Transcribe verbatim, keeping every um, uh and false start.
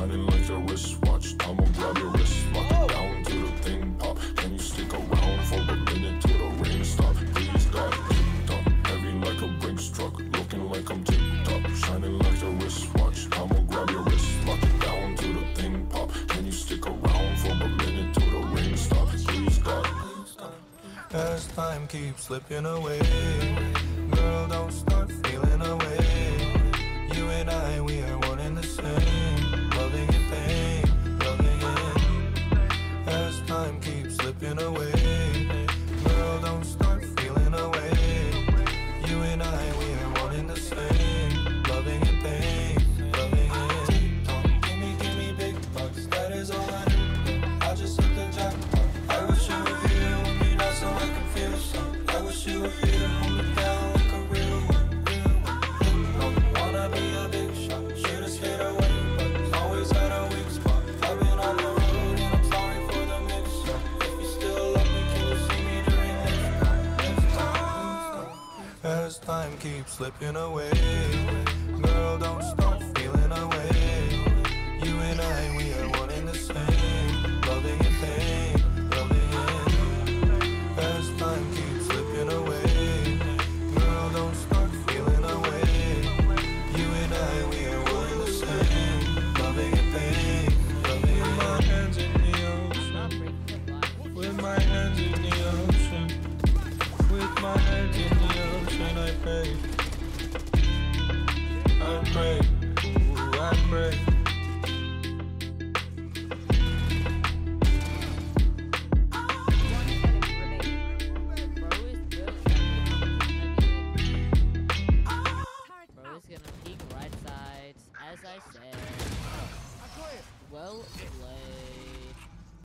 shining like your wristwatch. I'ma grab your wrist, lock it down to the thing pop. Can you stick around for a minute till the rain stop? Please God, ticked up, heavy like a Brinks truck, looking like I'm tipped up, shining like your wristwatch. I'ma grab your wrist, lock it down to the thing pop. Can you stick around for a minute till the rain stop? Please God. As time keeps slipping away, girl, don't start feeling away. You and I, we are one and the same, loving and pain, loving it. As time keeps slipping away, girl, don't start feeling away. You and I, we are one and the same, loving and pain, loving it. Don't give me, give me big bucks, that is all I do. I just hit the jackpot. I wish you were here with me, not so I can feel some. I wish you were here, hold me down like a real one, real one. Don't wanna be a big shot, should've stayed away, but always had a weak spot. I've been on the road and I'm sorry for the mix-up. If you still love me, can you see me during next time, next time? As time keeps slipping away, girl, don't start feeling away. You and I, we are one and the same, loving and pain, loving it. As time keeps slipping away, girl, don't start feeling away. You and I, we are one and the same, loving and pain, loving it. With my hands in the ocean, with my hands in the ocean, with my hands in the ocean, I pray, I pray, ooh, I pray. As I said, well played.